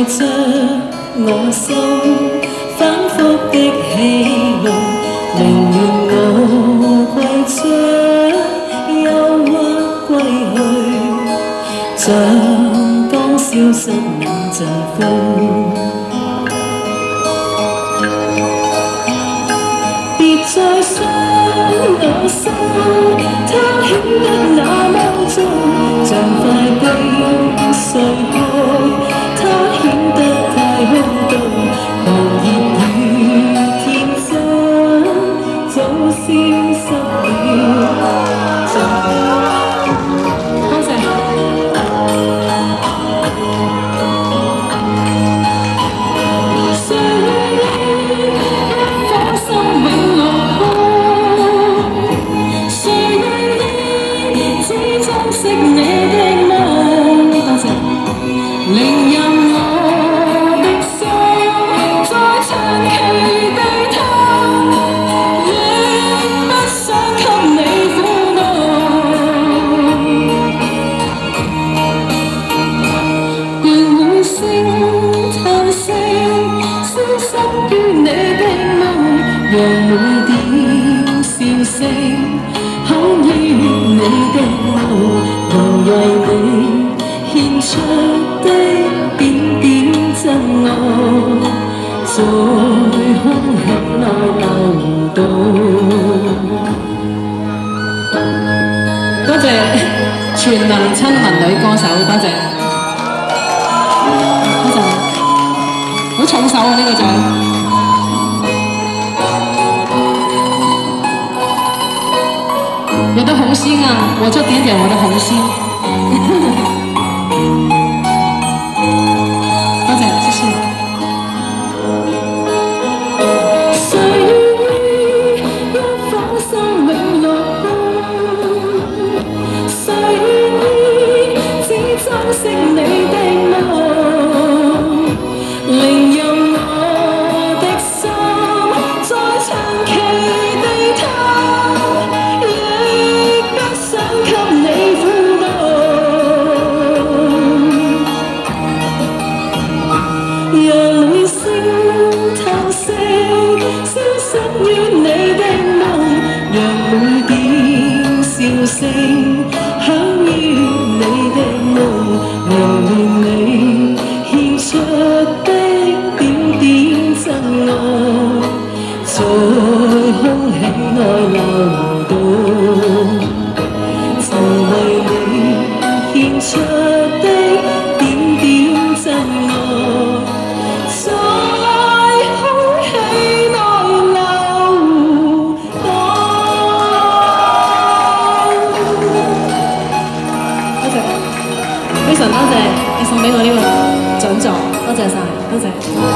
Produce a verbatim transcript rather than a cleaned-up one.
着我心，反复的喜怒，宁願我歸將憂鬱歸去，像剛消失那陣風。別再傷我心，它顯得那麼重，像塊冰碎開，它顯得太空洞，狂熱與天真早消失了。多謝。惜你的夢，多謝，令任我的心再長期地探，亦不想給你苦惱。倦會聲嘆息，消失於你的夢，讓每點笑聲肯於你的夢。無為你獻出的點點真愛，在空氣內流動。多謝全能親民女歌手，多謝，多謝，好重手啊呢個獎。我的紅心啊，我就點點我的紅心。多謝，謝謝。誰於一顆心永落空？誰於只珍惜你的夢？令任我的心再長期地探。給你苦惱，讓每聲嘆息消失於你的夢，讓每點笑聲響於你的夢，明年你獻出的點點真愛，在空氣內流動。為你獻出的點點真愛，在空氣內流動。多謝，非常多謝你送俾我呢個獎座，多謝晒，多謝。